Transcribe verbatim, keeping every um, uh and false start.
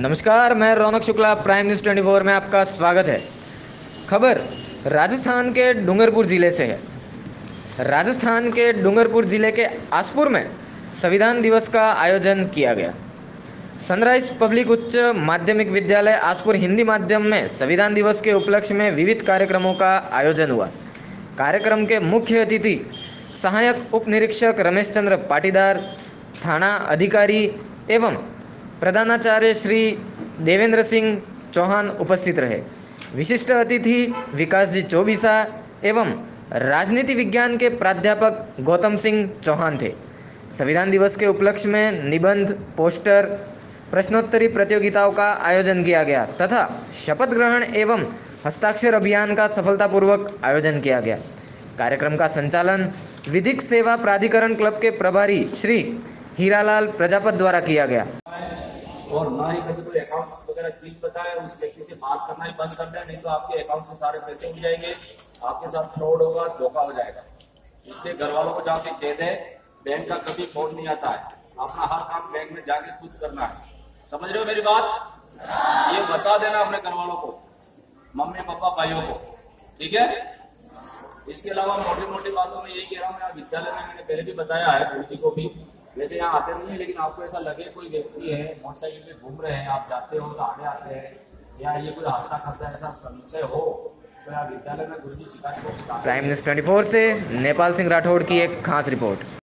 नमस्कार, मैं रौनक Shukla, prime news चौबीस में आपका स्वागत है। खबर राजस्थान के डूंगरपुर ज़िले से है। राजस्थान के डूंगरपुर ज़िले के आसपुर में संविधान दिवस का आयोजन किया गया। सनराइज पब्लिक उच्च माध्यमिक विद्यालय आसपुर हिंदी माध्यम में संविधान दिवस के उपलक्ष्य में विविध कार्यक्रमों का आयोजन हुआ। कार्यक्रम के मुख्य अतिथि सहायक उप निरीक्षक रमेश चंद्र पाटीदार, थाना अधिकारी एवं प्रधानाचार्य श्री देवेंद्र सिंह चौहान उपस्थित रहे। विशिष्ट अतिथि विकास जी चौबीसा एवं राजनीति विज्ञान के प्राध्यापक गौतम सिंह चौहान थे। संविधान दिवस के उपलक्ष्य में निबंध, पोस्टर, प्रश्नोत्तरी प्रतियोगिताओं का आयोजन किया गया तथा शपथ ग्रहण एवं हस्ताक्षर अभियान का सफलतापूर्वक आयोजन किया गया। कार्यक्रम का संचालन विधिक सेवा प्राधिकरण क्लब के प्रभारी श्री हीरालाल प्रजापत द्वारा किया गया। और ना ही कभी कोई अकाउंट वगैरह चीज पता है उस व्यक्ति से बात करना ही बंद कर दें, नहीं तो आपके अकाउंट से सारे पैसे उड़ जाएंगे, आपके साथ फ्रॉड होगा, धोखा हो जाएगा। इसलिए घर वालों को जाके कह दें, बैंक का कभी फोन नहीं आता है, अपना हर काम बैंक में जाके खुद करना है। समझ रहे हो मेरी बात? ये बता देना अपने घर वालों को, मम्मी पापा भाइयों को, ठीक है। इसके अलावा मोटी मोटी बातों में यही कह रहा हूँ, मैं विद्यालय में मैंने पहले भी बताया है गुरुजी को भी, वैसे यहाँ आते नहीं है, लेकिन आपको ऐसा लगे कोई व्यक्ति है मोटरसाइकिल पे घूम रहे हैं, आप जाते हो तो आगे आते हैं या ये कोई हादसा करता है, ऐसा संशय हो तो यहाँ विद्यालय में गुरुजी सिखाने को। प्राइम न्यूज़ चौबीस से नेपाल सिंह राठौड़ की एक खास रिपोर्ट।